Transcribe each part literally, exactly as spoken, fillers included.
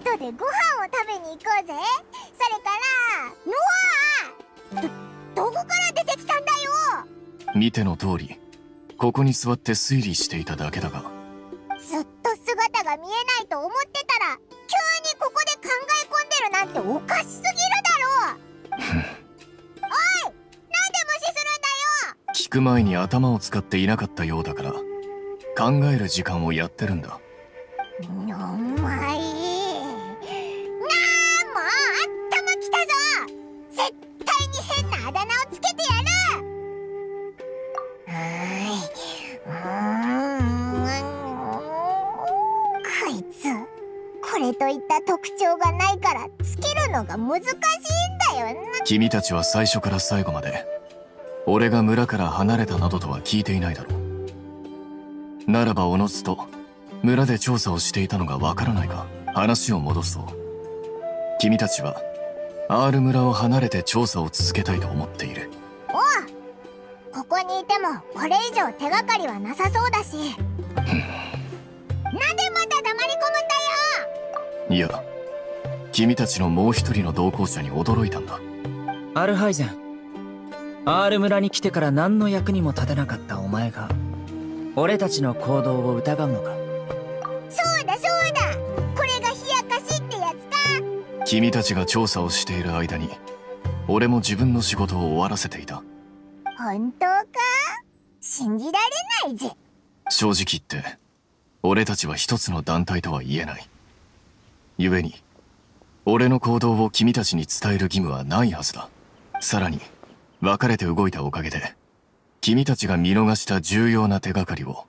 後でご飯を食べに行こうぜ。それからノア、ど、どこから出てきたんだよ。 見ての通り、ここに座って推理していただけだが。 ずっと姿が見えないと思ってたら、急にここで考え込んでるなんておかしすぎるだろう。おい、なんで無視するんだよ。 聞く前に頭を使っていなかったようだから、考える時間をやってるんだ。 お前、なあ、もう頭きたぞ。絶対に変なあだ名をつけてやる。うーん、こいつこれといった特徴がないからつけるのが難しいんだよな。 君たちは最初から最後まで俺が村から離れたなどとは聞いていないだろう。ならばおのずと村で調査をしていたのがわからないか。話を戻そう。君たちは R 村を離れて調査を続けたいと思っている。 おう、ここにいてもこれ以上手がかりはなさそうだし。なんでまた黙り込むんだよ。 いや、君たちのもう一人の同行者に驚いたんだ。 アルハイゼン、 R 村に来てから何の役にも立てなかったお前が俺たちの行動を疑うのか。 そうだそうだ、これが冷やかしってやつか。 君たちが調査をしている間に俺も自分の仕事を終わらせていた。 本当か？信じられないぜ。 正直言って俺たちは一つの団体とは言えない。故に俺の行動を君たちに伝える義務はないはずだ。さらに別れて動いたおかげで君たちが見逃した重要な手がかりを。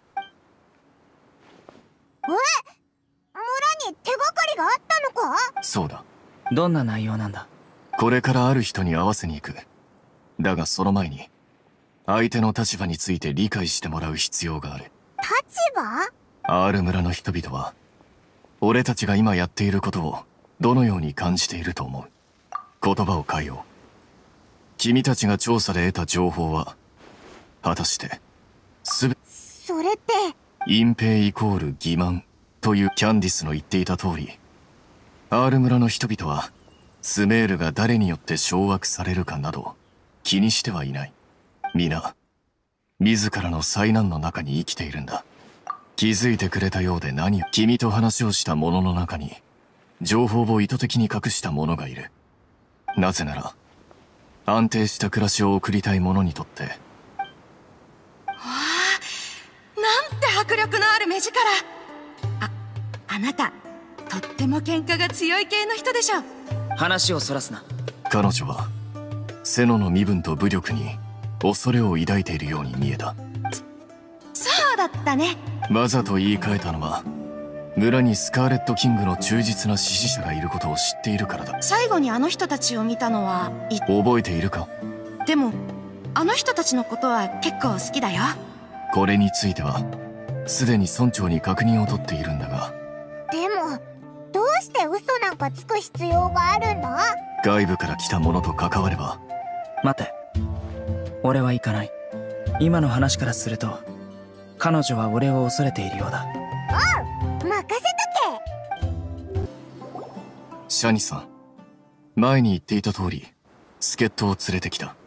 え？村に手がかりがあったのか？ そうだ。 どんな内容なんだ？ これからある人に会わせに行く。だがその前に相手の立場について理解してもらう必要がある。 立場？ R 村の人々は俺たちが今やっていることをどのように感じていると思う？言葉を変えよう。君たちが調査で得た情報は果たしてすべそれって隠蔽イコール欺瞞というキャンディスの言っていた通り、 R 村の人々はスメールが誰によって掌握されるかなど気にしてはいない。皆自らの災難の中に生きているんだ。気づいてくれたようで何を。君と話をした者の中に情報を意図的に隠した者がいる。なぜなら安定した暮らしを送りたい者にとって。 わあ、なんて迫力のある目力。あ、あなたとっても喧嘩が強い系の人でしょ。 話をそらすな。 彼女はセノの身分と武力に恐れを抱いているように見えた。 そうだったね。 わざと言い換えたのは村にスカーレット・キングの忠実な支持者がいることを知っているからだ。 最後にあの人たちを見たのはい覚えているか？ でもあの人たちのことは結構好きだよ。 これについてはすでに村長に確認を取っているんだが。 でもどうして嘘なんかつく必要があるんだ？ 外部から来た者と関われば。 待て、俺は行かない。今の話からすると彼女は俺を恐れているようだ。 おう、任せとけ。 シャニさん、前に言っていた通り助っ人を連れてきた。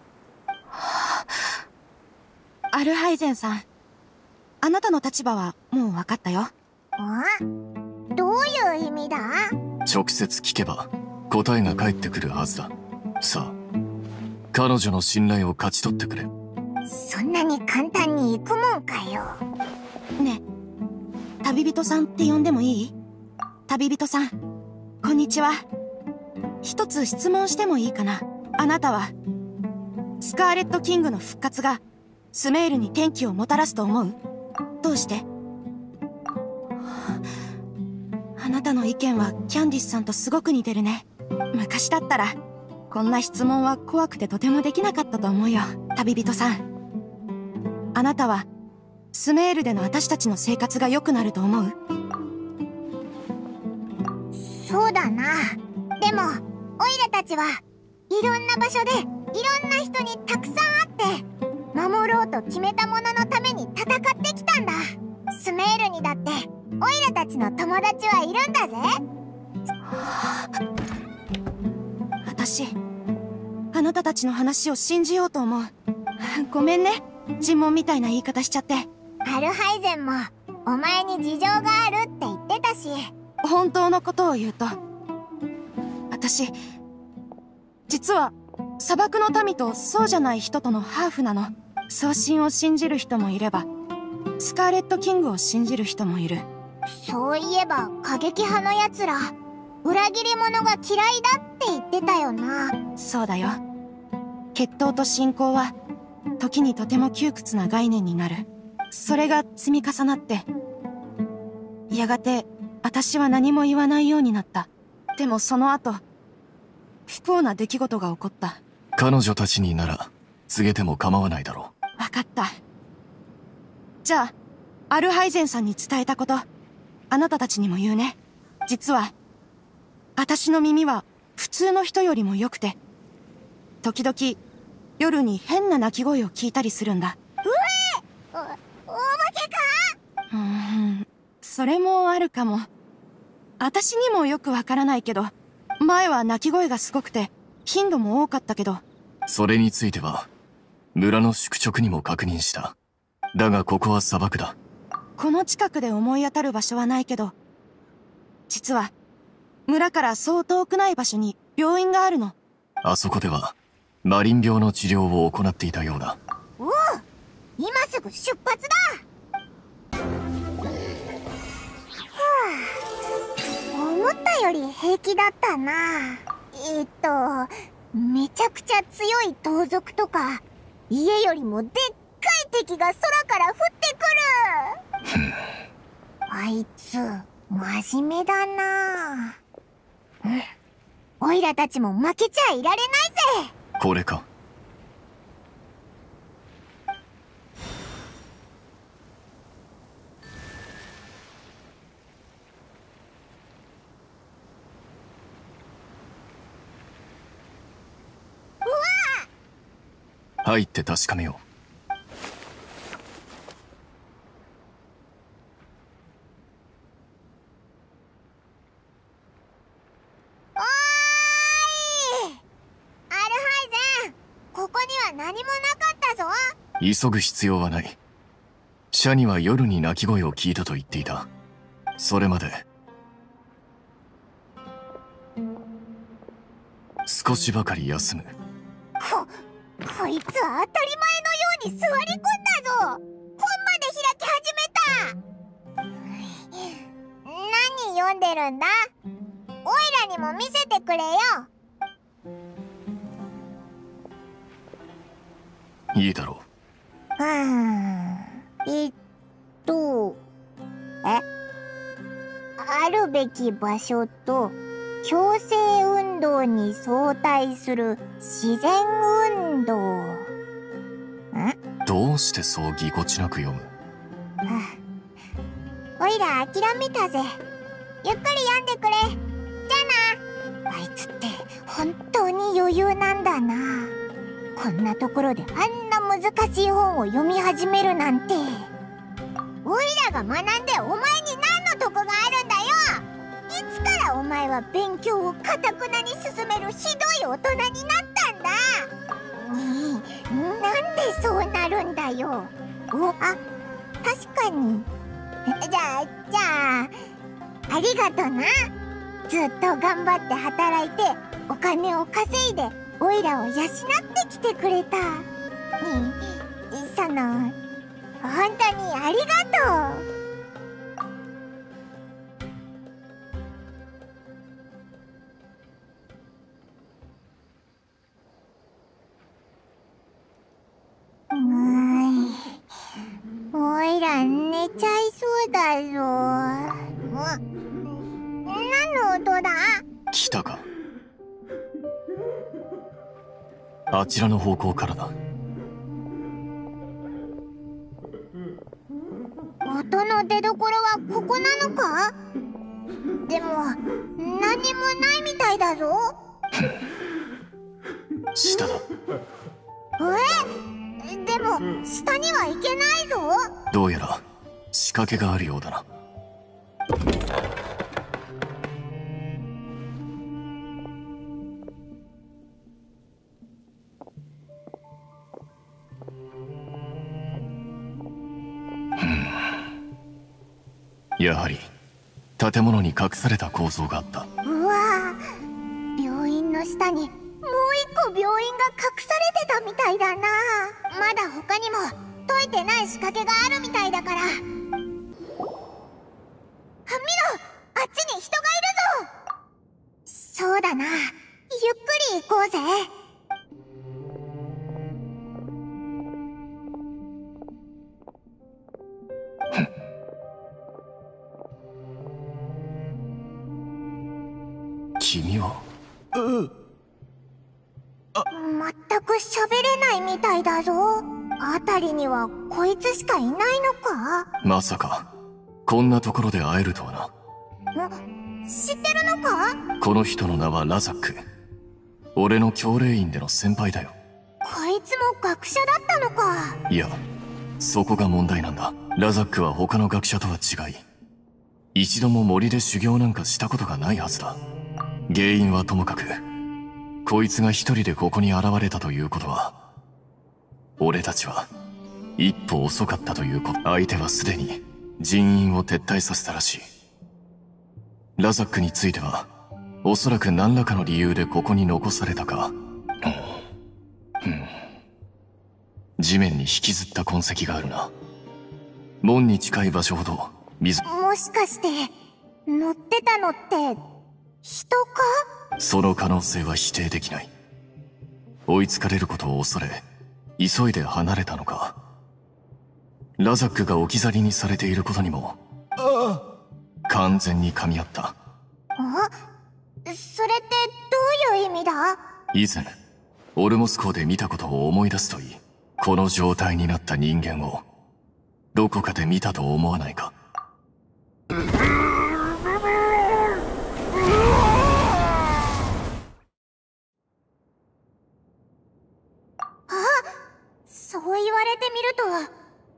アルハイゼンさん、あなたの立場はもう分かったよ。 ん？どういう意味だ？ 直接聞けば答えが返ってくるはずだ。さあ、彼女の信頼を勝ち取ってくれ。 そんなに簡単に行くもんかよ。 ねえ、旅人さんって呼んでもいい？旅人さん、こんにちは。一つ質問してもいいかな？あなたはスカーレット・キングの復活がスメールに転機をもたらすと思う？どうして？あなたの意見はキャンディスさんとすごく似てるね。昔だったらこんな質問は怖くてとてもできなかったと思うよ。旅人さん、あなたはスメールでの私たちの生活が良くなると思う？ そうだな。でもオイラたちはいろんな場所でいろんな人にたくさん会って守ろうと決めたもののために戦ってきたんだ。スメールにだってオイラたちの友達はいるんだぜ。 たたちの話を信じようと思う。ごめんね、尋問みたいな言い方しちゃって。 アルハイゼンもお前に事情があるって言ってたし。 本当のことを言うと、私実は砂漠の民とそうじゃない人とのハーフなの。送信を信じる人もいれば、スカーレットキングを信じる人もいる。 そういえば過激派のやつら裏切り者が嫌いだって言ってたよな。 そうだよ。決闘と信仰は時にとても窮屈な概念になる。それが積み重なって、やがて私は何も言わないようになった。でもその後、不幸な出来事が起こった。 彼女たちになら告げても構わないだろう。分かった。じゃあアルハイゼンさんに伝えたこと、あなたたちにも言うね。実は私の耳は普通の人よりも良くて、時々夜に変な鳴き声を聞いたりするんだ。 うえ！お、お化けか？ うーん、それもあるかも。私にもよくわからないけど、前は鳴き声がすごくて頻度も多かったけど。 それについては村の宿直にも確認した。だがここは砂漠だ。 この近くで思い当たる場所はないけど、実は村からそう遠くない場所に病院があるの。 あそこではマリン病の治療を行っていたようだ。 おお、今すぐ出発だ。思ったより平気だったな。えっとめちゃくちゃ強い盗賊とか家よりもでっかい敵が空から降ってくる。あいつ真面目だな。うん、オイラたちも負けちゃいられないぜ。 これか。入って確かめよう。 おーい！アルハイゼン、ここには何もなかったぞ。 急ぐ必要はない。シャニは夜に鳴き声を聞いたと言っていた。それまで少しばかり休む。 ここいつ当たり前のように座り込んだぞ。本まで開き始めた。何読んでるんだ？オイラにも見せてくれよ。 いいだろうーん、えっとえあるべき場所と強制運動に相対する自然運動。ん？ どうしてそうぎこちなく読む？ おいら諦めたぜ。ゆっくり読んでくれ。じゃあな。あいつって本当に余裕なんだな。こんなところであんな難しい本を読み始めるなんて。おいらが学んでお前に何の得があるんだよ。いつからお前は勉強をかたくなに進めるひどい大人になったんだ。ねえ、なんでそうなるんだよ。お、あ、確かに。じゃあ、じゃあ、ありがとな。ずっと頑張って働いて、お金を稼いで、オイラを養ってきてくれた。ねえ、その、本当にありがとう。うーん、おいら寝ちゃいそうだぞ。何の音だ？ 来たか。あちらの方向からだ。 音の出どころはここなのか？でも何にもないみたいだぞ。 下だ。 え？でも下には行けないぞ。 どうやら仕掛けがあるようだな。 やはり建物に隠された構造があった。 うわぁ、病院の下にもう一個病院が隠されてたみたいだな。まだ他にも解いてない仕掛けがあるみたいだから。あ、見ろ、あっちに人がいるぞ。そうだな、ゆっくり行こうぜ。 君は全く喋れないみたいだぞ。あたりにはこいつしかいないのか。 まさかこんなところで会えるとはな。 知ってるのか。 この人の名はラザック。俺の教令院での先輩だよ。 こいつも学者だったのか。 いや、そこが問題なんだ。ラザックは他の学者とは違い、一度も森で修行なんかしたことがないはずだ。原因はともかく、こいつが一人でここに現れたということは、俺たちは一歩遅かったということ。相手はすでに人員を撤退させたらしい。ラザックについてはおそらく何らかの理由でここに残されたか、うん、地面に引きずった痕跡があるな。門に近い場所ほど水。 もしかして乗ってたのって人か。 その可能性は否定できない。追いつかれることを恐れ急いで離れたのか、ラザックが置き去りにされていることにも完全に噛み合った。 あ、それってどういう意味だ。 以前オルモス港で見たことを思い出すといい。この状態になった人間をどこかで見たと思わないか。 そう言われてみると反応が全く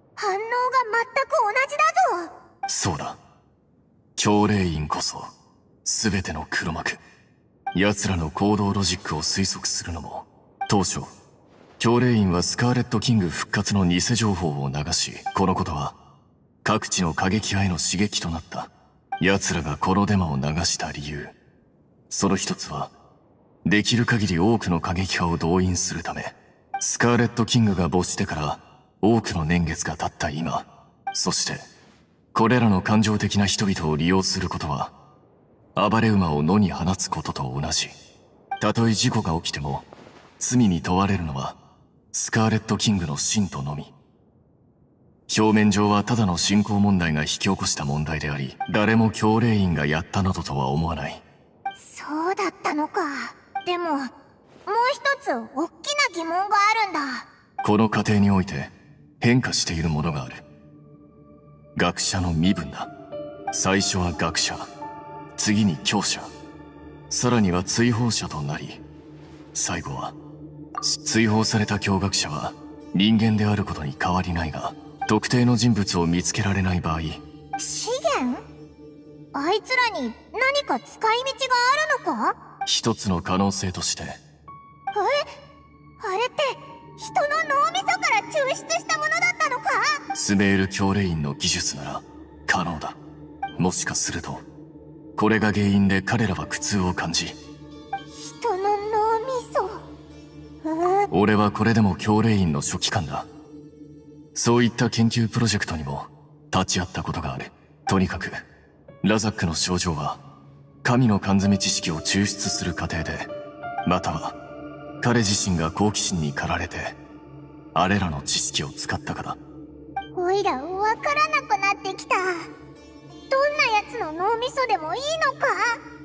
同じだぞ。 そうだ、教令院こそ全ての黒幕。奴らの行動ロジックを推測するのも、当初教令院はスカーレットキング復活の偽情報を流し、このことは各地の過激派への刺激となった。奴らがこのデマを流した理由、その一つはできる限り多くの過激派を動員するため。スカーレットキングが没してから多くの年月が経った今、そしてこれらの感情的な人々を利用することは暴れ馬を野に放つことと同じ。たとえ事故が起きても罪に問われるのはスカーレットキングの信徒のみ。表面上はただの信仰問題が引き起こした問題であり、誰も教令院がやったなどとは思わない。 そうだったのか。でももう一つ大きな疑問があるんだ。 この過程において変化しているものがある。学者の身分だ。最初は学者、次に教者、さらには追放者となり、最後は追放された教学者は人間であることに変わりないが、特定の人物を見つけられない場合、 資源？あいつらに何か使い道があるのか？ 一つの可能性として、 え？あれって人の脳みそから抽出したものだったのか？ スメール教令員の技術なら可能だ。もしかするとこれが原因で彼らは苦痛を感じ、 人の脳みそ。えー、 俺はこれでも教令員の書記官だ。そういった研究プロジェクトにも立ち会ったことがある。とにかくラザックの症状は神の缶詰知識を抽出する過程で、または彼自身が好奇心に駆られてあれらの知識を使ったかだ。 おいらわからなくなってきた。どんなやつの脳みそでもいいのか？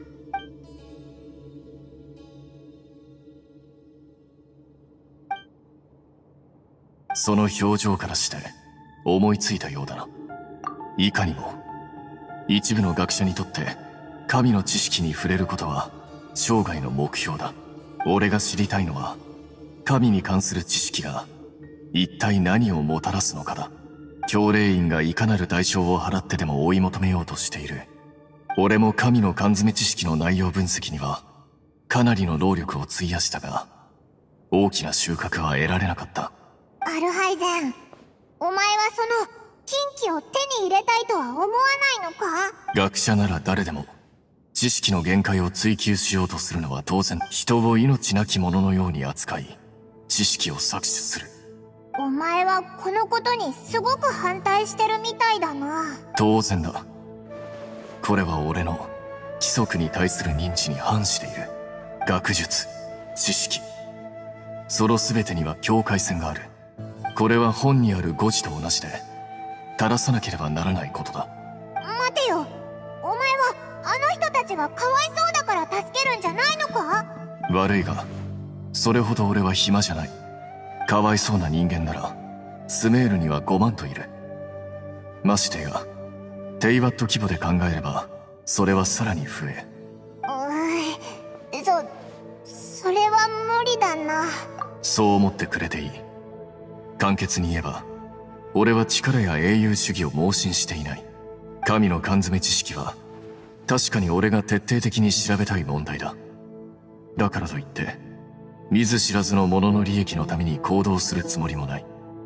その表情からして思いついたようだな。いかにも一部の学者にとって神の知識に触れることは生涯の目標だ。俺が知りたいのは神に関する知識が一体何をもたらすのかだ。教令員がいかなる代償を払ってでも追い求めようとしている。俺も神の缶詰知識の内容分析にはかなりの労力を費やしたが、大きな収穫は得られなかった。 アルハイゼン、お前はその禁忌を手に入れたいとは思わないのか？ 学者なら誰でも知識の限界を追求しようとするのは当然。人を命なきもののように扱い知識を搾取する。 お前はこのことにすごく反対してるみたいだな。 当然だ。これは俺の規則に対する認知に反している。学術、知識、その全てには境界線がある。これは本にある誤字と同じで正さなければならないことだ。 待てよ、お前はあの人たちがかわいそうだから助けるんじゃないのか？ 悪いがそれほど俺は暇じゃない。かわいそうな人間ならスメールにはごまんといる。ましてやテイワット規模で考えればそれはさらに増え。 うーそそれは無理だな。 そう思ってくれていい。簡潔に言えば俺は力や英雄主義を盲信していない。神の缶詰知識は確かに俺が徹底的に調べたい問題だ。だからといって見ず知らずの者の利益のために行動するつもりもない。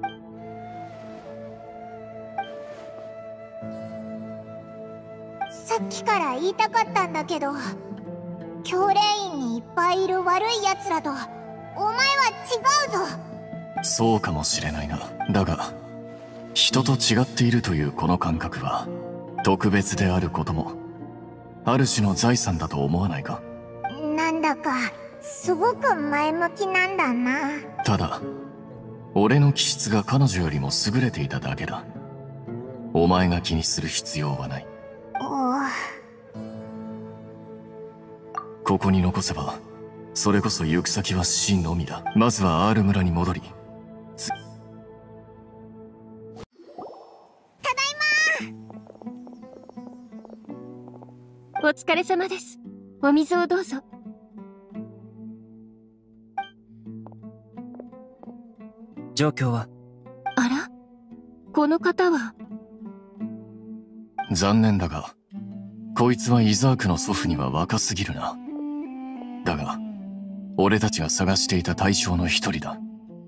さっきから言いたかったんだけど、教練院にいっぱいいる悪い奴らとお前は違うぞ。 そうかもしれないな。だが人と違っているというこの感覚は特別であることもある種の財産だと思わないか？ なんだかすごく前向きなんだな。 ただ俺の気質が彼女よりも優れていただけだ。お前が気にする必要はない。 おう、 ここに残せばそれこそ行く先は死のみだ。まずは R 村に戻りつただいま。 お疲れ様です。お水をどうぞ。 状況は？ あら？この方は？ 残念だがこいつはイザークの祖父には若すぎるな。だが俺たちが探していた対象の一人だ。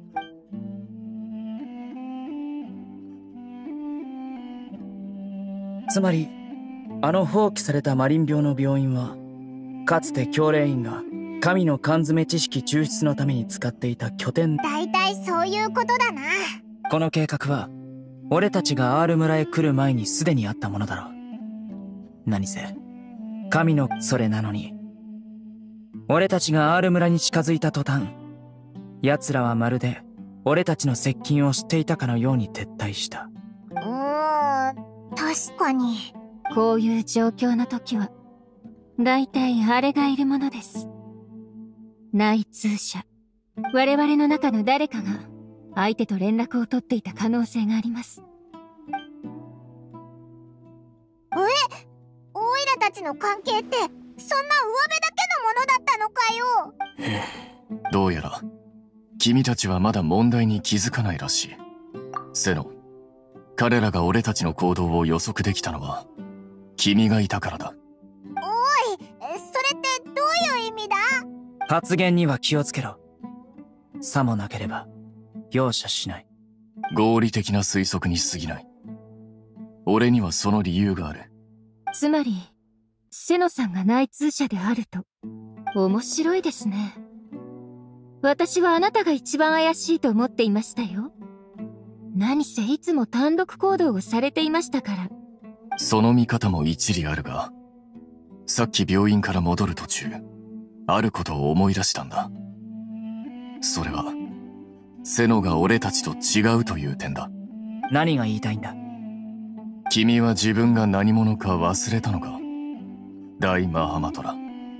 つまりあの放棄されたマリン病の病院はかつて教令院が神の缶詰知識抽出のために使っていた拠点。 だいたいそういうことだな。 この計画は俺たちが R 村へ来る前にすでにあったものだろう。何せ神のそれなのに俺たちが R 村に近づいた途端奴らはまるで俺たちの接近を知っていたかのように撤退した。 うーん、確かに。 こういう状況の時はだいたいあれがいるものです。内通者。我々の中の誰かが相手と連絡を取っていた可能性があります。 え、オイラたちの関係ってそんな上辺だけのものだったのかよ。 どうやら君たちはまだ問題に気づかないらしい。セノ、彼らが俺たちの行動を予測できたのは君がいたからだ。 おい、それってどういう意味だ？ 発言には気をつけろ。さもなければ容赦しない。 合理的な推測に過ぎない。俺にはその理由がある。 つまりセノさんが内通者であると。面白いですね。私はあなたが一番怪しいと思っていましたよ。何せいつも単独行動をされていましたから。 その見方も一理あるが、さっき病院から戻る途中あることを思い出したんだ。それはセノが俺たちと違うという点だ。 何が言いたいんだ？ 君は自分が何者か忘れたのか、大マハマトラ。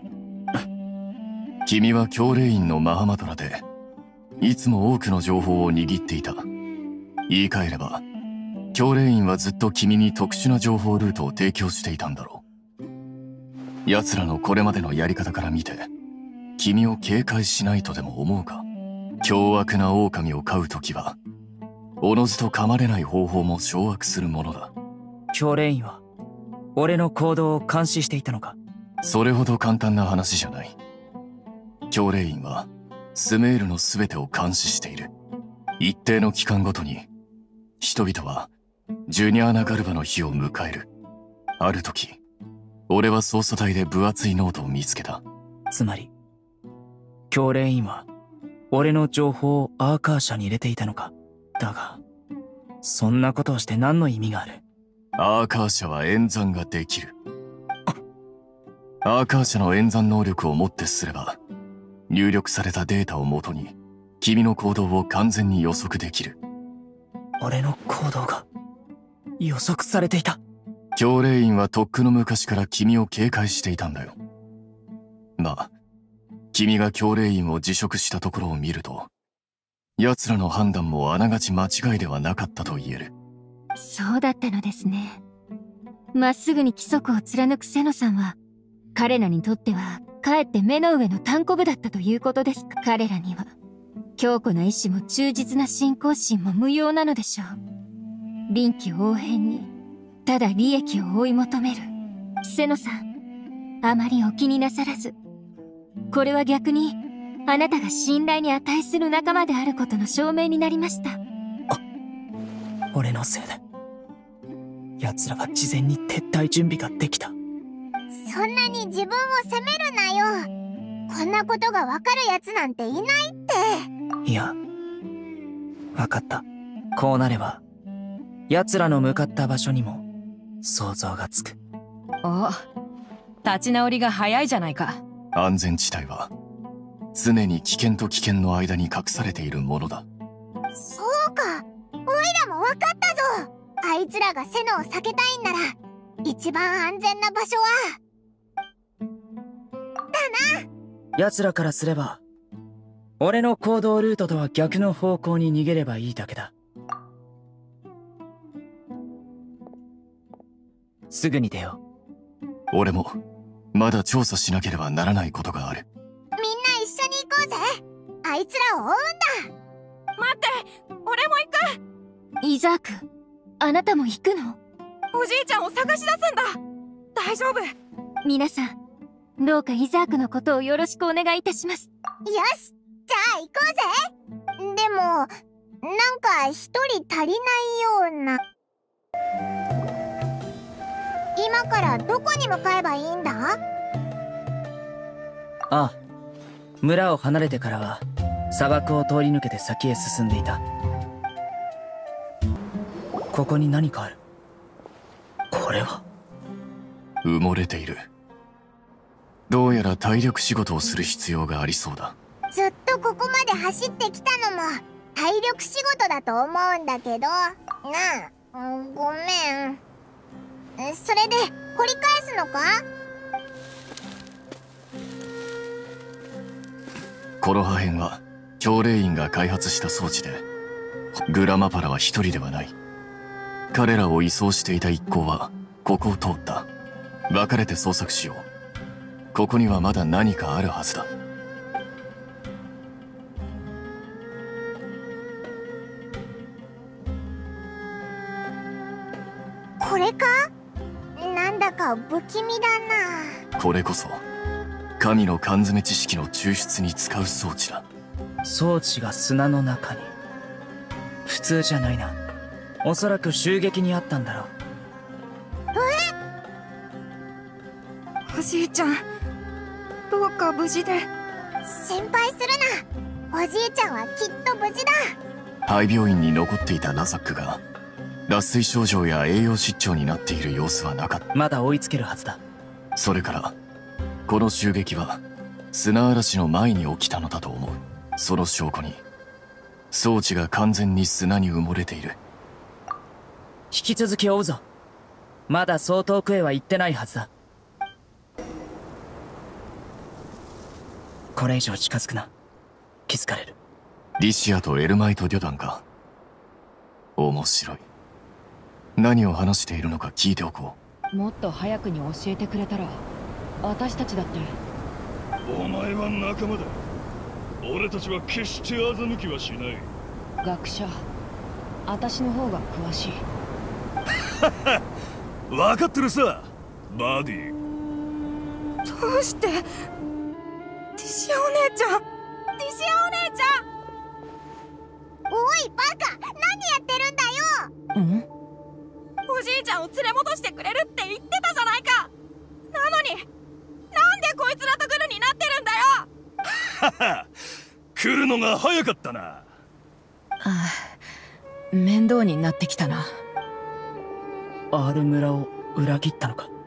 君は教令院のマハマトラでいつも多くの情報を握っていた。言い換えれば教令院はずっと君に特殊な情報ルートを提供していたんだろう。奴らのこれまでのやり方から見て君を警戒しないとでも思うか？凶悪な狼を飼うときはおのずと噛まれない方法も掌握するものだ。 教令員は俺の行動を監視していたのか？ それほど簡単な話じゃない。教令員はスメールの全てを監視している。一定の期間ごとに人々はジュニアーナ・ガルバの日を迎える。ある時、俺は捜査隊で分厚いノートを見つけた。 つまり、教令員は、俺の情報をアーカー社に入れていたのか。だが、そんなことをして何の意味がある？ アーカー社は演算ができる。アーカー社の演算能力をもってすれば、入力されたデータをもとに、君の行動を完全に予測できる。 俺の行動が、予測されていた。 教令員はとっくの昔から君を警戒していたんだよ。まあ、君が教令員を辞職したところを見ると、奴らの判断もあながち間違いではなかったと言える。 そうだったのですね。まっすぐに規則を貫くセノさんは、彼らにとっては、かえって目の上の単行部だったということですか。彼らには、強固な意志も忠実な信仰心も無用なのでしょう。臨機応変に、ただ利益を追い求める。セノさん、あまりお気になさらず。これは逆に、あなたが信頼に値する仲間であることの証明になりました。 俺のせいで。奴らは事前に撤退準備ができた。 そんなに自分を責めるなよ。こんなことがわかるやつなんていないって。 いや、わかった。こうなれば、奴らの向かった場所にも想像がつく。 お、立ち直りが早いじゃないか。 安全地帯は常に危険と危険の間に隠されているものだ。 そうか、おいらもわかったぞ。あいつらがセノを避けたいんなら一番安全な場所はだな。 奴らからすれば、俺の行動ルートとは逆の方向に逃げればいいだけだ。すぐに出よう。俺もまだ調査しなければならないことがある。 みんな一緒に行こうぜ。あいつらを追うんだ。 待って、俺も行く。 イザーク、あなたも行くの？ おじいちゃんを探し出すんだ。大丈夫。 皆さん、どうかイザークのことをよろしくお願いいたします。 よし、じゃあ行こうぜ。でもなんか一人足りないような。今からどこに向かえばいいんだ？ ああ、村を離れてからは砂漠を通り抜けて先へ進んでいた。ここに何かある。これは埋もれている。どうやら体力仕事をする必要がありそうだ。 ずっとここまで走ってきたのも体力仕事だと思うんだけどなあ。うん、ごめん。それで掘り返すのか？ この破片は教令員が開発した装置で、グラマパラは一人ではない。彼らを移送していた一行はここを通った。分かれて捜索しよう。ここにはまだ何かあるはずだ。 これか？なんだか不気味だな。 これこそ神の缶詰知識の抽出に使う装置だ。 装置が砂の中に。普通じゃないな。おそらく襲撃にあったんだろう。 おじいちゃん、どうか無事で。 心配するな。おじいちゃんはきっと無事だ。 廃病院に残っていたラザックが脱水症状や栄養失調になっている様子はなかった。 まだ追いつけるはずだ。 それからこの襲撃は砂嵐の前に起きたのだと思う。その証拠に装置が完全に砂に埋もれている。 引き続き追うぞ。まだそう遠くへは行ってないはずだ。これ以上近づくな。気づかれる。 リシアとエルマイト・デュダンか。面白い。何を話しているのか聞いておこう。もっと早くに教えてくれたら私たちだって。 お前は仲間だ。俺たちは決して欺きはしない。 学者、私の方が詳しい。 分かってるさ、バディ。 どうして？ティシアお姉ちゃん、ティシアお姉ちゃん。 おいバカ、何やってるんだよ。 ん？ おじいちゃんを連れ戻してくれるって言ってたじゃないか。なのになんでこいつらとグルになってるんだよ。 はは来るのが早かったな。ああ、面倒になってきたな。 アール村を裏切ったのか。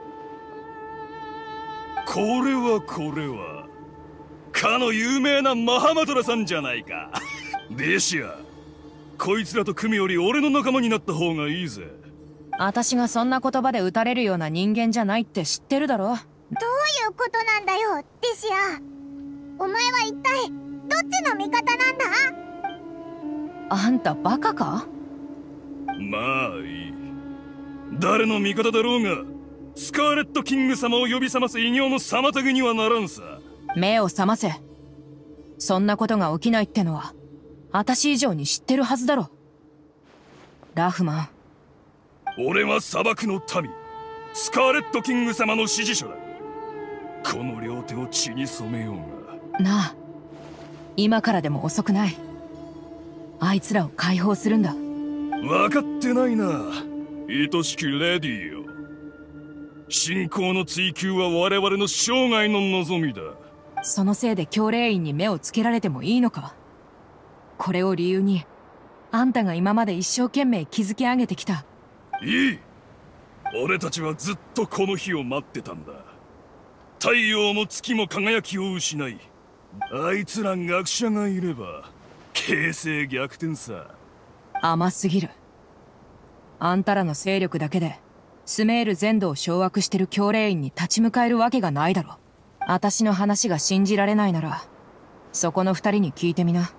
これはこれはかの有名なマハマトラさんじゃないか。デシア、こいつらと組むより俺の仲間になった方がいいぜ。 私がそんな言葉で撃たれるような人間じゃないって知ってるだろ。 どういうことなんだよ、デシア。お前は一体どっちの味方なんだ？ あんたバカか？ まあいい。誰の味方だろうがスカーレットキング様を呼び覚ます偉業の妨げにはならんさ。 目を覚ませ。そんなことが起きないってのは私以上に知ってるはずだろ。ラフマン。 俺は砂漠の民スカーレットキング様の支持者だ。この両手を血に染めようが。 なあ、今からでも遅くない。あいつらを解放するんだ。 分かってないな、愛しきレディよ。信仰の追求は我々の生涯の望みだ。 そのせいで教令員に目をつけられてもいいのか。これを理由にあんたが今まで一生懸命築き上げてきた。 いい。俺たちはずっとこの日を待ってたんだ。太陽も月も輝きを失い、あいつら学者がいれば形勢逆転さ。 甘すぎる。あんたらの勢力だけでスメール全土を掌握してる教令員に立ち向かえるわけがないだろ。私の話が信じられないならそこの二人に聞いてみな。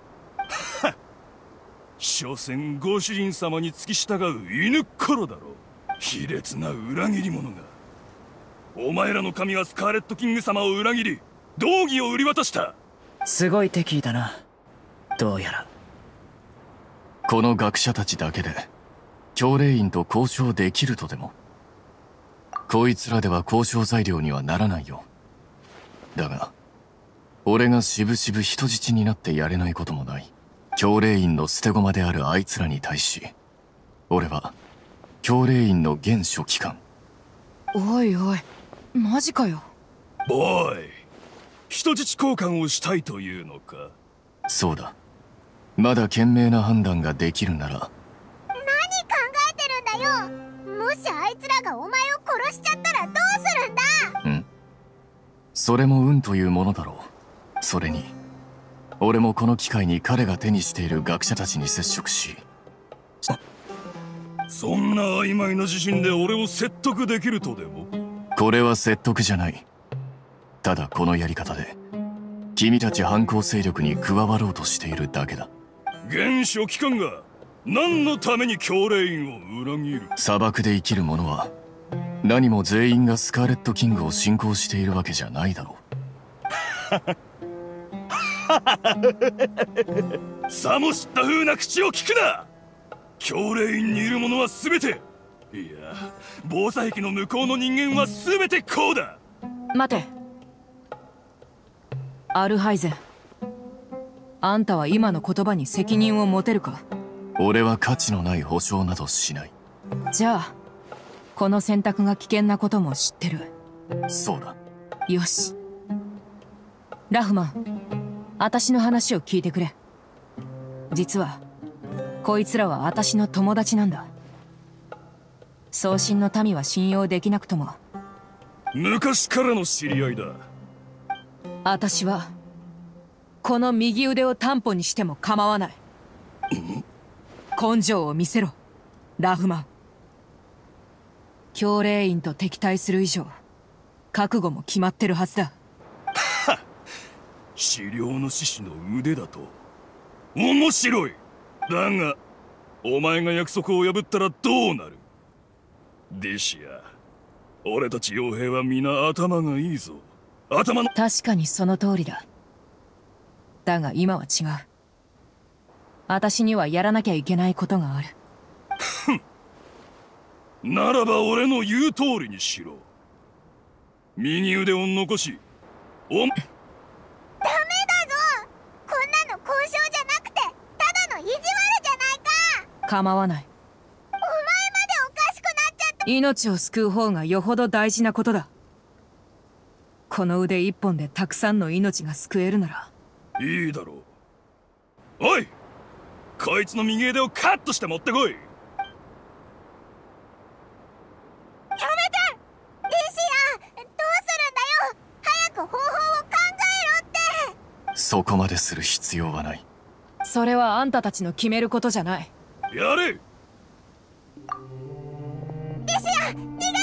所詮ご主人様に付き従う犬っころだろ。卑劣な裏切り者が。お前らの神はスカーレットキング様を裏切り道義を売り渡した。 すごい敵意だな。どうやらこの学者たちだけで教令員と交渉できるとでも？こいつらでは交渉材料にはならないよ。だが俺がしぶしぶ人質になってやれないこともない。教令員の捨て駒であるあいつらに対し俺は教令員の現書記官。 おいおい、マジかよ。 ボーイ、人質交換をしたいというのか？ そうだ。まだ賢明な判断ができるなら。 何考えてるんだよ。もしあいつらがお前を殺しちゃったらどうするんだ？ ん？それも運というものだろう。それに俺もこの機会に彼が手にしている学者たちに接触し。 そんな曖昧な自信で俺を説得できるとでも？ これは説得じゃない。ただこのやり方で君たち反抗勢力に加わろうとしているだけだ。 現書記官が何のために教令員を裏切る？ 砂漠で生きる者は何も全員がスカーレットキングを信仰しているわけじゃないだろう。さも知った風な口を聞くな。教令員にいる者は全て、いや防災壁の向こうの人間は全てこうだ。 待て、アルハイゼン。あんたは今の言葉に責任を持てるか？ 俺は価値のない保証などしない。 じゃあこの選択が危険なことも知ってる。 そうだ。 よし、ラフマン、私の話を聞いてくれ。実はこいつらは私の友達なんだ。送信の民は信用できなくとも昔からの知り合いだ。 私はこの右腕を担保にしても構わない。根性を見せろ、ラフマン。教令員と敵対する以上覚悟も決まってるはずだ。 資料の獅子の腕だと面白い。だがお前が約束を破ったらどうなる？デシア、俺たち傭兵は皆頭がいいぞ。頭の。 確かにその通りだ。だが今は違う。私にはやらなきゃいけないことがある。 ならば俺の言う通りにしろ。右腕を残し、おダメだぞ。こんなの交渉じゃなくてただの意地悪じゃないか。 構わない。 お前までおかしく命を救う方がよほど大事なことだ。この腕一本でたくさんの命が救えるなら。 いいだろう。おい、こいつの右腕をカットして持ってこい。 やめて！リシア、どうするんだよ！早く方法を考えろって！ そこまでする必要はない。 それはあんたたちの決めることじゃない。 やれ！ リシア、逃げろ！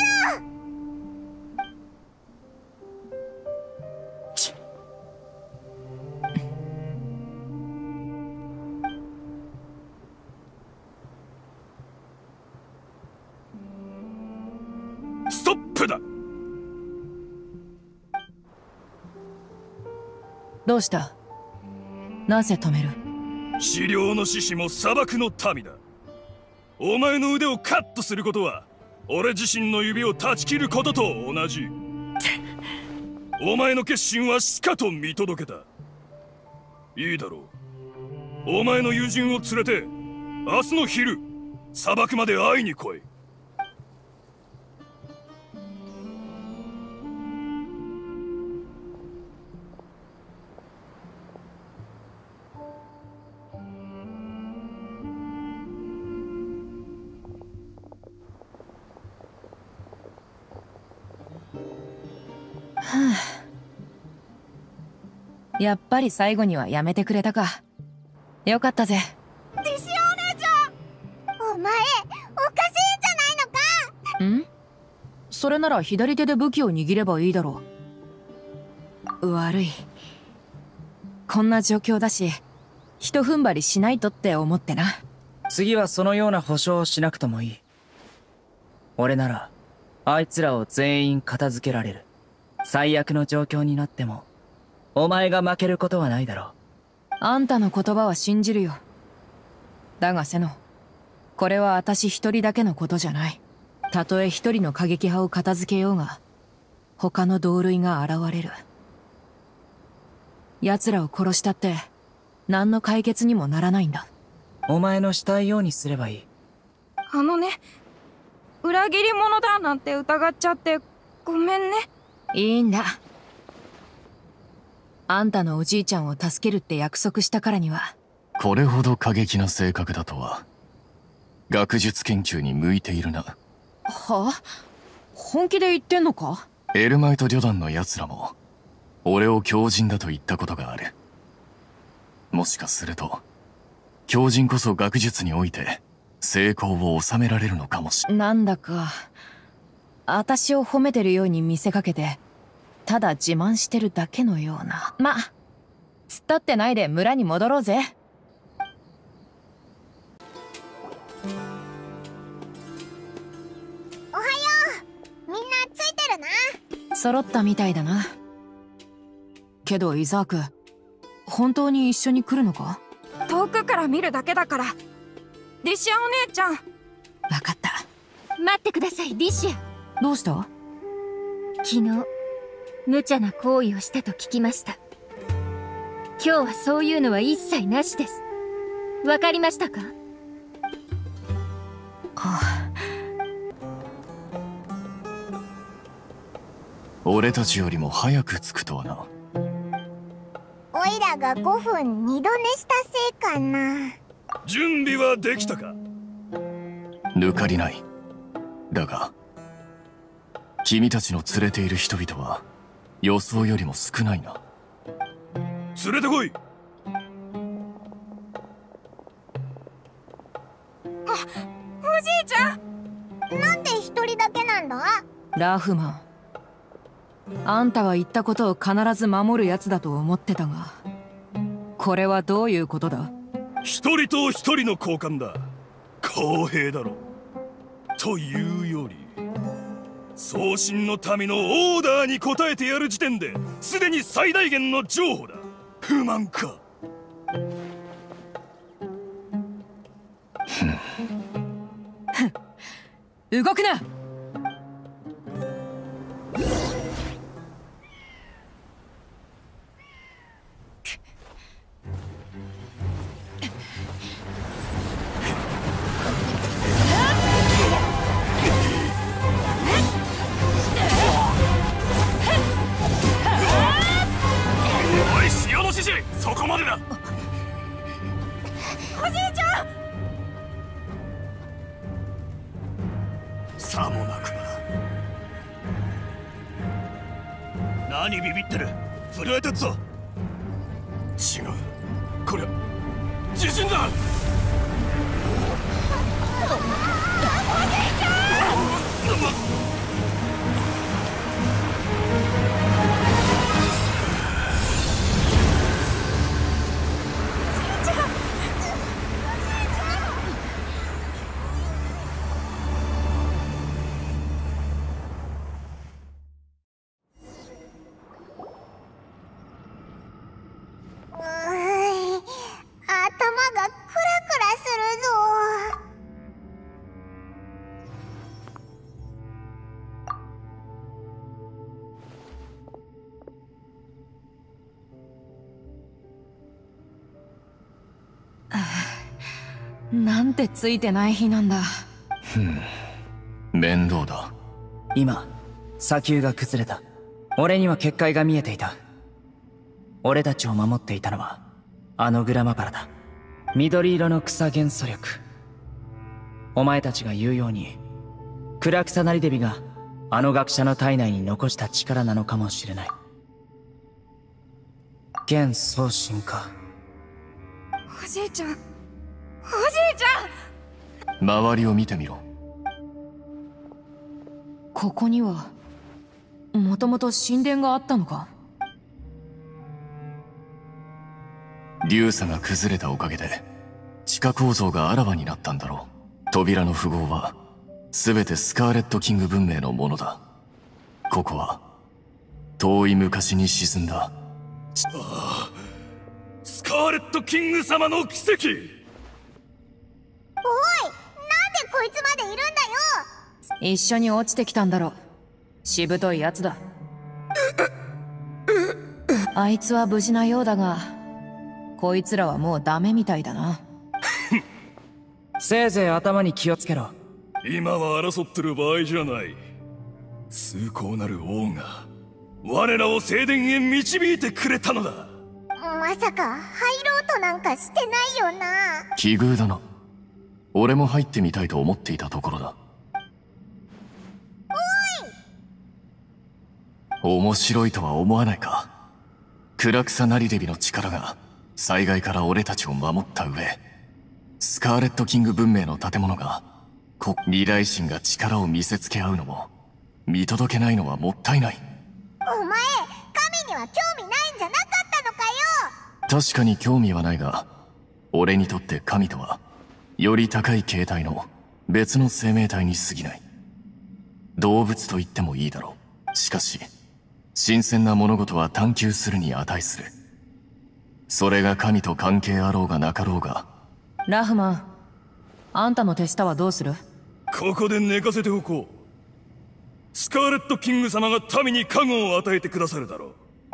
ストップだ。 どうした？なぜ止める？ 治療の獅子も砂漠の民だ。お前の腕をカットすることは俺自身の指を断ち切ることと同じ。お前の決心はしかと見届けた。いいだろう。お前の友人を連れて明日の昼砂漠まで会いに来い。 やっぱり最後にはやめてくれたか。よかったぜ。 リシアお姉ちゃん、お前おかしいんじゃないのか。 ん？それなら左手で武器を握ればいいだろう。悪い。こんな状況だし、ひと踏ん張りしないとって思ってな。 次はそのような保証をしなくともいい。俺ならあいつらを全員片付けられる。最悪の状況になってもお前が負けることはないだろう。 あんたの言葉は信じるよ。だがセノ、これは私一人だけのことじゃない。たとえ一人の過激派を片付けようが、他の同類が現れる。奴らを殺したって何の解決にもならないんだ。 お前のしたいようにすればいい。 あのね、裏切り者だなんて疑っちゃってごめんね。いいんだ。あんたのおじいちゃんを助けるって約束したからには。 これほど過激な性格だとは。学術研究に向いているな。 はあ？本気で言ってんのか？ エルマイト旅団の奴らも俺を狂人だと言ったことがある。もしかすると狂人こそ学術において成功を収められるのかもしれない。 なんだか私を褒めてるように見せかけてただ自慢してるだけのような。ま、突っ立ってないで村に戻ろうぜ。 おはよう。みんなついてるな。 揃ったみたいだな。けどイザーク、本当に一緒に来るのか？遠くから見るだけだから。リシアお姉ちゃん。わかった。 待ってください、リシア。 どうした？ 昨日無茶な行為をしたと聞きました。今日はそういうのは一切なしです。わかりましたか？ ああ。 俺たちよりも早く着くとはな。 おいらがごふん二度寝したせいかな。 準備はできたか？ 抜かりない。だが君たちの連れている人々は予想よりも少ないな。 連れてこい。 おじいちゃん、なんで一人だけなんだ？ ラフマン、あんたは言ったことを必ず守るやつだと思ってたが、これはどういうことだ？ 一人と一人の交換だ。公平だろ。というより送信の民のオーダーに応えてやる時点ですでに最大限の譲歩だ。不満か？ 動くな！ 何ビビってる。震えてっぞ。違う、こりゃ地震だ。 なんてついてない日なんだ。 ふん、面倒だ。 今砂丘が崩れた。俺には結界が見えていた。俺たちを守っていたのはあのグラマパラだ。緑色の草元素力。お前たちが言うようにクラクサナリデビがあの学者の体内に残した力なのかもしれない。元送信か。 おじいちゃん、おじいちゃん。 周りを見てみろ。 ここにはもともと神殿があったのか。 流砂が崩れたおかげで地下構造があらわになったんだろう。扉の符号は全てスカーレットキング文明のものだ。ここは遠い昔に沈んだ。 ああ、スカーレットキング様の奇跡。 おい、なんでこいつまでいるんだよ。 一緒に落ちてきたんだろ。しぶといやつだ。あいつは無事なようだが、こいつらはもうダメみたいだな。 せいぜい頭に気をつけろ。 今は争ってる場合じゃない。崇高なる王が我らを聖殿へ導いてくれたのだ。 まさか入ろうとなんかしてないよな。 奇遇だな。俺も入ってみたいと思っていたところだ。おい、面白いとは思わないか。クラクサナリデビの力が災害から俺たちを守った上、スカーレットキング文明の建物がこ二大神が力を見せつけ合うのも見届けないのはもったいない。 お前、神には興味ないんじゃなかったのかよ。 確かに興味はないが、俺にとって神とはより高い形態の別の生命体に過ぎない。動物と言ってもいいだろう。しかし新鮮な物事は探求するに値する。それが神と関係あろうがなかろうが。 ラフマン、あんたの手下はどうする？ ここで寝かせておこう。スカーレットキング様が民に加護を与えてくださるだろう。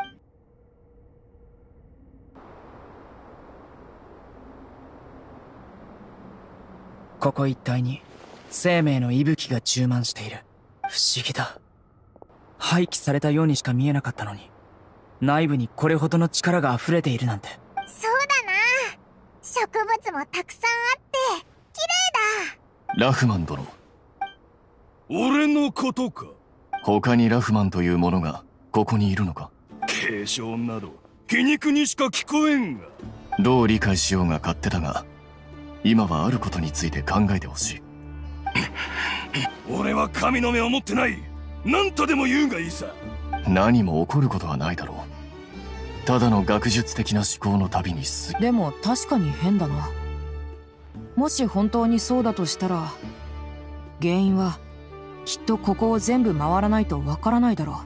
ここ一帯に生命の息吹が充満している。不思議だ。廃棄されたようにしか見えなかったのに、内部にこれほどの力が溢れているなんて。 そうだな。植物もたくさんあって綺麗だ。 ラフマン殿。 俺のことか。 他にラフマンという者がここにいるのか。 継承など皮肉にしか聞こえんが。 どう理解しようが勝手だが、今はあることについて考えてほしい。 俺は神の目を持ってない。何とでも言うがいいさ。 何も起こることはないだろう。ただの学術的な思考の旅に進む。 でも確かに変だな。もし本当にそうだとしたら、原因はきっとここを全部回らないとわからないだろ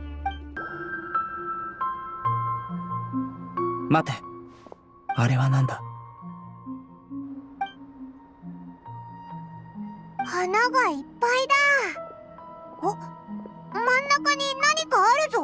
う。待て、あれはなんだ？ 花がいっぱいだ。お、真ん中に何かあるぞ。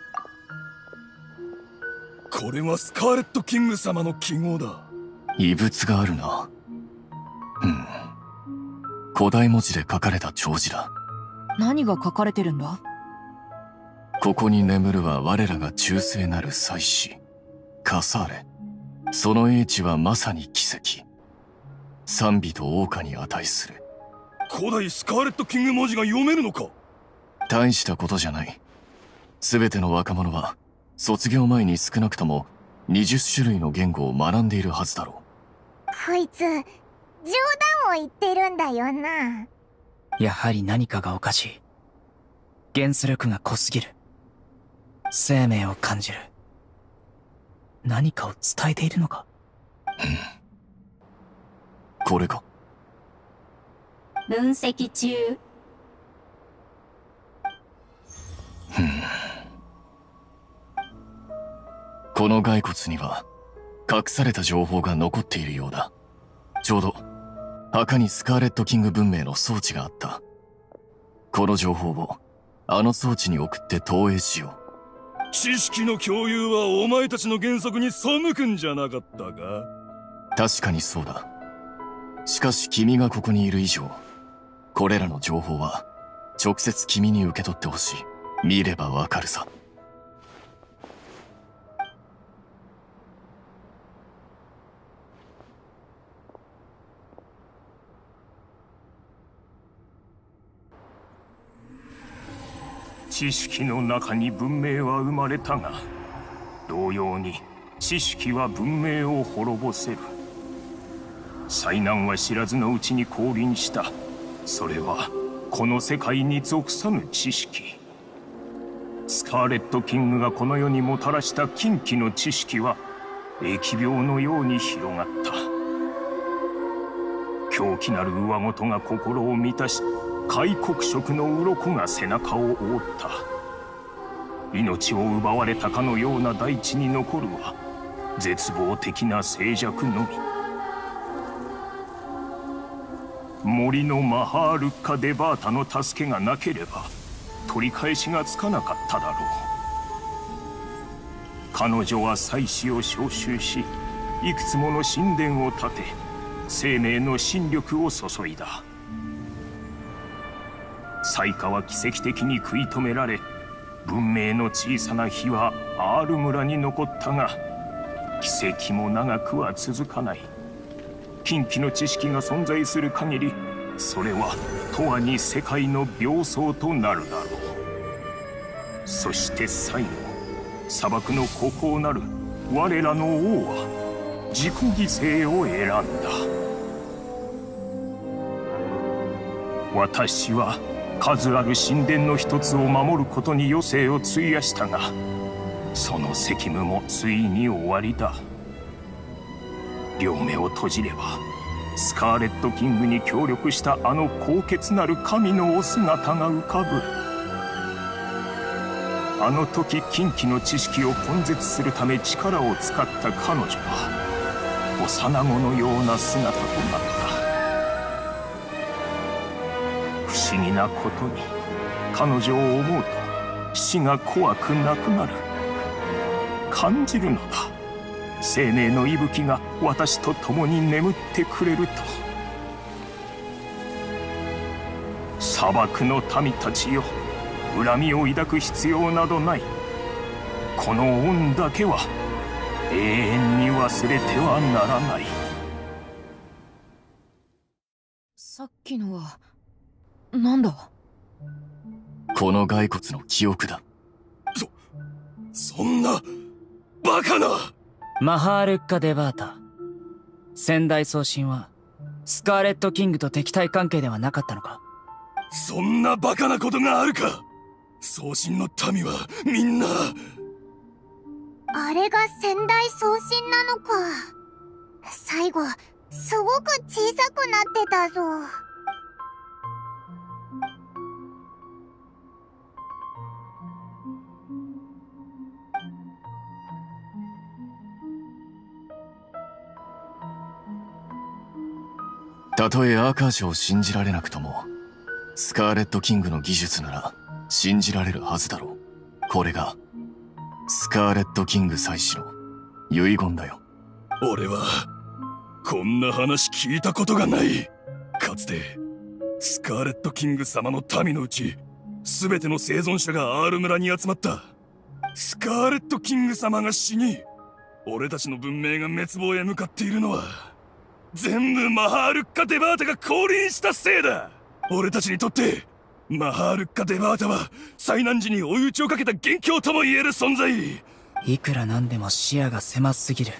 これはスカーレットキング様の記号だ。 異物があるな。うん。古代文字で書かれた弔辞だ。 何が書かれてるんだ？ ここに眠るは我らが忠誠なる祭司カサーレ。その英知はまさに奇跡。賛美と謳歌に値する。 古代スカーレットキング文字が読めるのか？ 大したことじゃない。 全ての若者は卒業前に少なくともにじゅっしゅるいの言語を学んでいるはずだろこいつ冗談を言ってるんだよな。 やはり何かがおかしい。原子力が濃すぎる。生命を感じる。何かを伝えているのか。 これか。 分析中。 この骸骨には隠された情報が残っているようだ。ちょうど墓にスカーレットキング文明の装置があった。この情報をあの装置に送って投影しよう。知識の共有はお前たちの原則に背くんじゃなかったか？ 確かにそうだ。しかし君がここにいる以上、これらの情報は直接君に受け取ってほしい。見ればわかるさ。 知識の中に文明は生まれたが、同様に知識は文明を滅ぼせる。災難は知らずのうちに降臨した。それはこの世界に属さぬ知識。スカーレットキングがこの世にもたらした禁忌の知識は疫病のように広がった。狂気なる上事が心を満たし、開国色の鱗が背中を覆った。命を奪われたかのような大地に残るは絶望的な静寂のみ。森のマハールッカ・デバータの助けがなければ取り返しがつかなかっただろう。彼女は祭司を召集し、いくつもの神殿を建て、生命の新力を注いだ。災禍は奇跡的に食い止められ、文明の小さな火はアール村に残ったが、奇跡も長くは続かない。禁忌の知識が存在する限り、それは永遠に世界の病巣となるだろう。そして最後、砂漠の孤高なる我らの王は自己犠牲を選んだ。私は数ある神殿の一つを守ることに余生を費やしたが、その責務もついに終わりだ。両目を閉じればスカーレットキングに協力したあの高潔なる神のお姿が浮かぶ。あの時禁忌の知識を根絶するため力を使った彼女は幼子のような姿となった。不思議なことに彼女を思うと死が怖くなくなる。感じるのだ、生命の息吹が私と共に眠ってくれると。砂漠の民たちよ、恨みを抱く必要などない。この恩だけは永遠に忘れてはならない。 さっきのはなんだ？ この骸骨の記憶だ。 そ、そんなバカな。 マハールッカ・デバータ、先代宗神はスカーレットキングと敵対関係ではなかったのか？ そんなバカなことがあるか。宗神の民はみんな。 あれが先代宗神なのか。最後すごく小さくなってたぞ。 たとえアーカーショを信じられなくとも、スカーレットキングの技術なら信じられるはずだろう。これがスカーレットキング祭司の遺言だよ。 俺はこんな話聞いたことがない。かつてスカーレットキング様の民のうち全ての生存者がアール村に集まった。スカーレットキング様が死に、俺たちの文明が滅亡へ向かっているのは全部マハールッカ・デバータが降臨したせいだ。俺たちにとってマハールッカ・デバータは災難時に追い打ちをかけた元凶とも言える存在。 いくらなんでも視野が狭すぎる。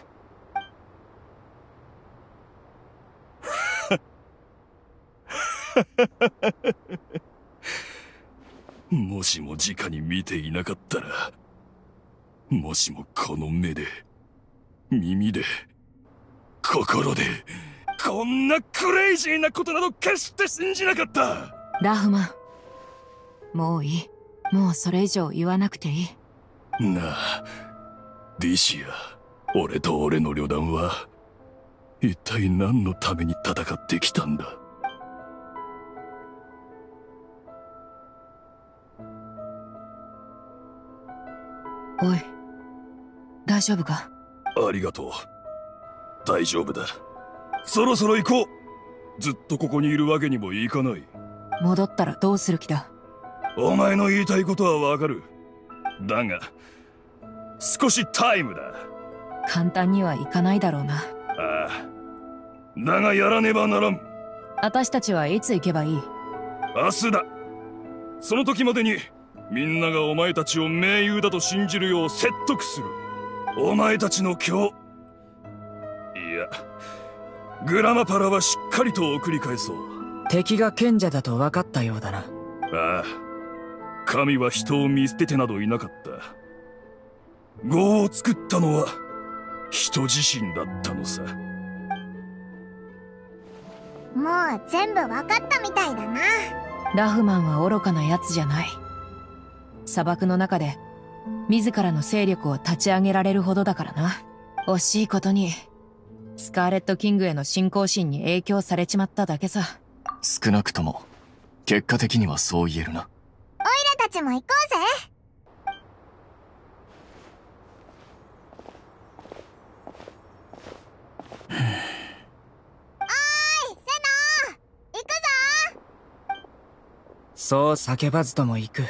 もしも直に見ていなかったら、もしもこの目で、耳で、心で、こんなクレイジーなことなど決して信じなかった。 ラフマン、もういい。もうそれ以上言わなくていい。 なあ、ディシア、俺と俺の旅団は一体何のために戦ってきたんだ。 おい、大丈夫か？ ありがとう。大丈夫だ。そろそろ行こう。ずっとここにいるわけにもいかない。 戻ったらどうする気だ？ お前の言いたいことはわかる。だが少しタイムだ。 簡単にはいかないだろうな。 ああ、だがやらねばならん。 私たちはいつ行けばいい？ 明日だ。その時までにみんながお前たちを盟友だと信じるよう説得する。お前たちの今日、いやグラマパラはしっかりと送り返そう。 敵が賢者だと分かったようだな。 ああ、神は人を見捨ててなどいなかった。業を作ったのは人自身だったのさ。 もう全部分かったみたいだな。 ラフマンは愚かなやつじゃない。砂漠の中で自らの勢力を立ち上げられるほどだからな。惜しいことにスカーレット・キングへの信仰心に影響されちまっただけさ。 少なくとも結果的にはそう言えるな。 オイラたちも行こうぜ。おーい、セノー、行くぞ。 そう叫ばずとも行く。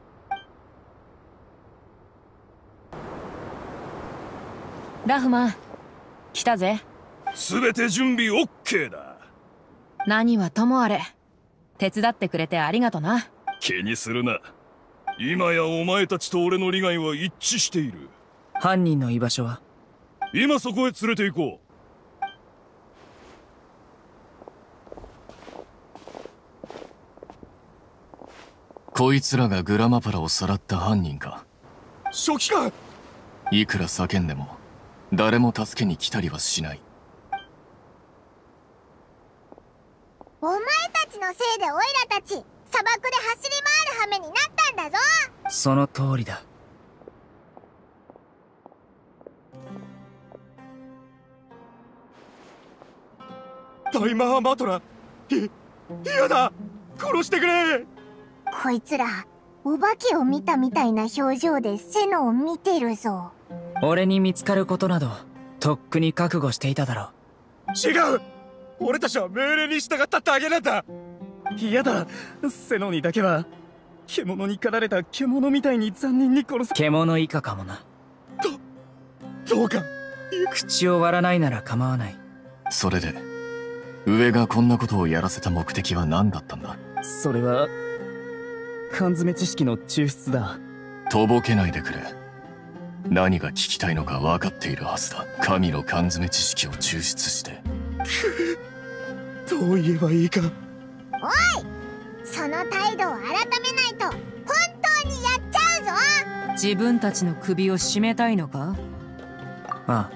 ラフマン、来たぜ。 すべて準備 オーケー だ。 何はともあれ、手伝ってくれてありがとな。 気にするな。今やお前たちと俺の利害は一致している。 犯人の居場所は？ 今そこへ連れて行こう。 こいつらがグラマパラをさらった犯人か。 書記官！ いくら叫んでも誰も助けに来たりはしない。 お前たちのせいでオイラたち砂漠で走り回る羽目になったんだぞ。 その通りだ。 ダイマーマトラ、い、嫌だ、殺してくれ。 こいつらお化けを見たみたいな表情でセノを見てるぞ。 俺に見つかることなどとっくに覚悟していただろう。違う、俺たちは命令に従っただけなんだ。嫌だ、セノにだけは獣に狩られた獣みたいに残忍に殺す。 獣以下かもな。 どどうか口を割らないなら構わない。 それで上がこんなことをやらせた目的は何だったんだ？ それは缶詰知識の抽出だ。 とぼけないでくれ。何が聞きたいのか分かっているはずだ。神の缶詰知識を抽出してどう言えばいいか。 おい、その態度を改めないと本当にやっちゃうぞ。 自分たちの首を絞めたいのか？ あ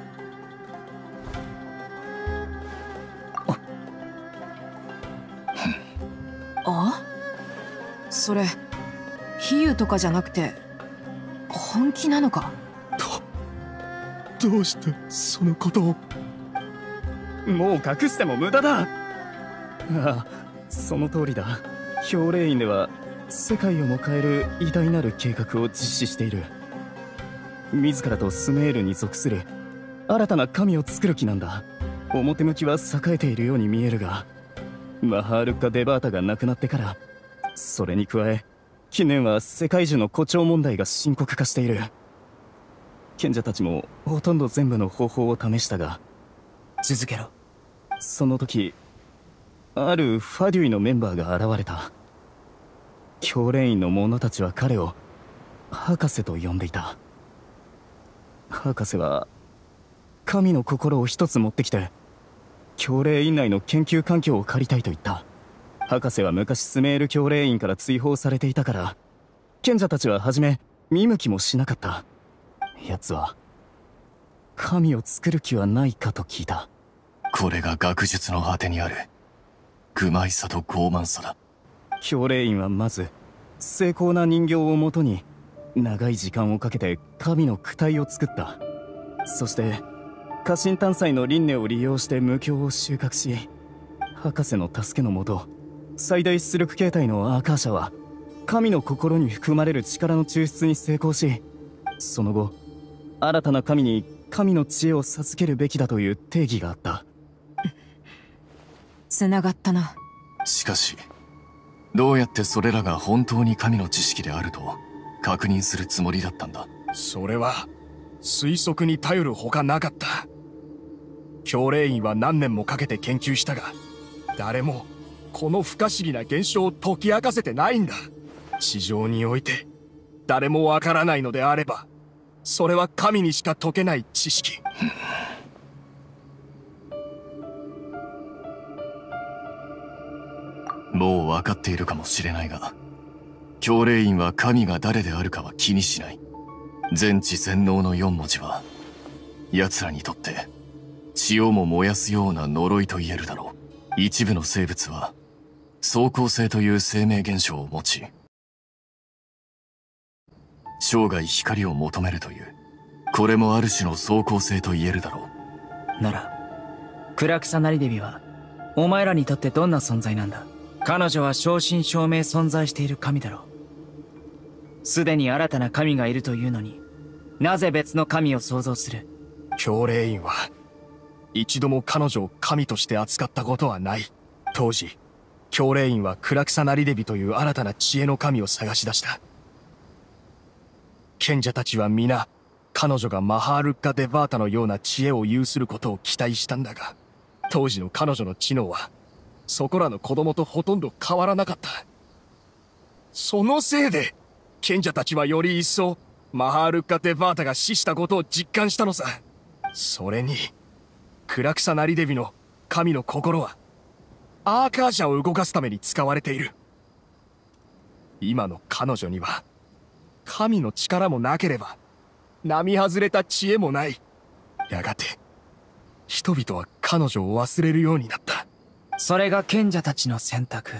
あ。あ？それ比喩とかじゃなくて本気なのか？ ど、どうしてそのことを。もう隠しても無駄だ。ああ、その通りだ。氷霊院では世界をも変える偉大なる計画を実施している。自らとスメールに属する新たな神を作る気なんだ。表向きは栄えているように見えるが、マハールッカ・デバータが亡くなってから、それに加え近年は世界中の誇張問題が深刻化している。賢者たちもほとんど全部の方法を試したが。 続けろ。 その時あるファデュイのメンバーが現れた。 教練員の者たちは彼を博士と呼んでいた。博士は神の心を一つ持ってきて教練院内の研究環境を借りたいと言った。博士は昔スメール教練院から追放されていたから、賢者たちは初め見向きもしなかった。奴は神を作る気はないかと聞いた。 これが学術の果てにある愚昧さと傲慢さだ。 教練院はまず精巧な人形をもとに長い時間をかけて神の躯体を作った。そして家臣探査の輪廻を利用して無教を収穫し、博士の助けのもと最大出力形態のアーカーシャは神の心に含まれる力の抽出に成功し、その後新たな神に神の知恵を授けるべきだという定義があった。 つながったな。 しかしどうやってそれらが本当に神の知識であると確認するつもりだったんだ。 それは推測に頼るほかなかった。教練院は何年もかけて研究したが、誰もこの不可思議な現象を解き明かせてないんだ。地上において誰もわからないのであれば、それは神にしか解けない知識。 もう分かっているかもしれないが、教練院は神が誰であるかは気にしない。全知全能の四文字は奴らにとって血をも燃やすような呪いと言えるだろう。一部の生物は相光性という生命現象を持ち、生涯光を求めるという、これもある種の相光性と言えるだろう。ならクラクサナリデビはお前らにとってどんな存在なんだ。彼女は正真正銘存在している神だろう。すでに新たな神がいるというのに、なぜ別の神を創造する。 教練院は一度も彼女を神として扱ったことはない。当時教練院はクラクサナリデビという新たな知恵の神を探し出した。賢者たちは皆彼女がマハールッカ・デバータのような知恵を有することを期待したんだが、当時の彼女の知能はそこらの子供とほとんど変わらなかった。そのせいで賢者たちはより一層マハールッカ・デバータが死したことを実感したのさ。それにクラクサナリデビの神の心はアーカーシャを動かすために使われている。今の彼女には神の力もなければ並外れた知恵もない。やがて人々は彼女を忘れるようになった。 それが賢者たちの選択。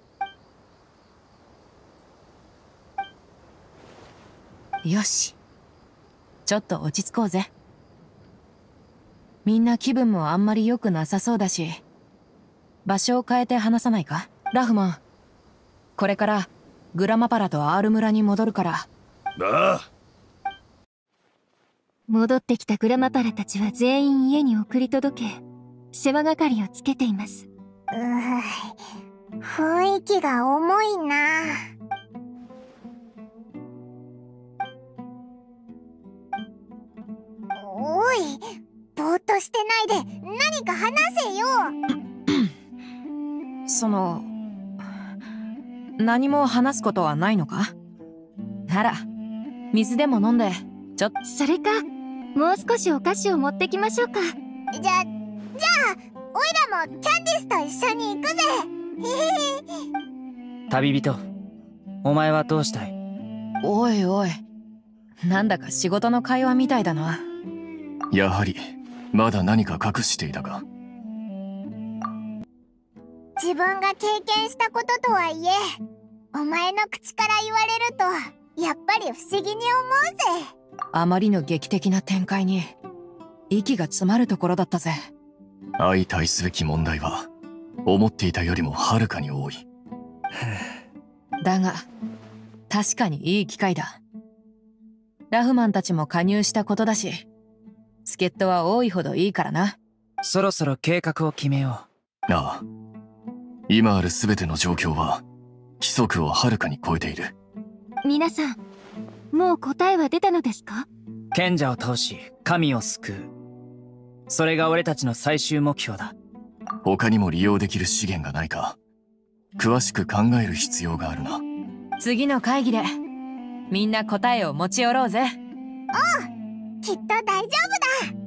よし、ちょっと落ち着こうぜ。みんな気分もあんまり良くなさそうだし、場所を変えて話さないか。ラフマン、これからグラマパラとアール村に戻るから。 ああ。 戻ってきたグラマパラたちは全員家に送り届け、世話係をつけています。 うぅ、雰囲気が重いな。おい、ぼーっとしてないで何か話せよ。 その、何も話すことはないのか？なら水でも飲んでちょっと。 それか、もう少しお菓子を持ってきましょうか。 じゃじゃあおいらもキャンディスと一緒に行くぜ。 旅人、お前はどうしたい？ おいおい、なんだか仕事の会話みたいだな。 やはりまだ何か隠していたか。 自分が経験したこととはいえ、お前の口から言われるとやっぱり不思議に思うぜ。 あまりの劇的な展開に息が詰まるところだったぜ。 相対すべき問題は思っていたよりもはるかに多い。 だが確かにいい機会だ。ラフマンたちも加入したことだし、助っ人は多いほどいいからな。 そろそろ計画を決めよう。ああ、今ある全ての状況は規則をはるかに超えている。 皆さん、もう答えは出たのですか？ 賢者を倒し神を救う、それが俺たちの最終目標だ。 他にも利用できる資源がないか詳しく考える必要があるな。 次の会議でみんな答えを持ち寄ろうぜ。 おう、きっと大丈夫だ。